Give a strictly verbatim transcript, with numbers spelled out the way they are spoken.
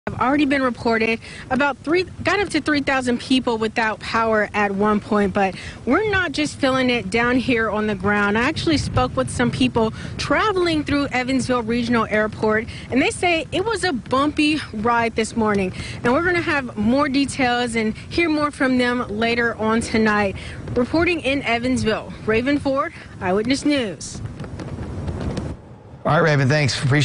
have already been reported. About three, got up to three thousand people without power at one point, but we're not just feeling it down here on the ground. I actually spoke with some people traveling through Evansville Regional Airport, and they say it was a bumpy ride this morning. And we're going to have more details and hear more from them later on tonight. Reporting in Evansville, Raven Ford, Eyewitness News. All right, Raven, thanks. Appreciate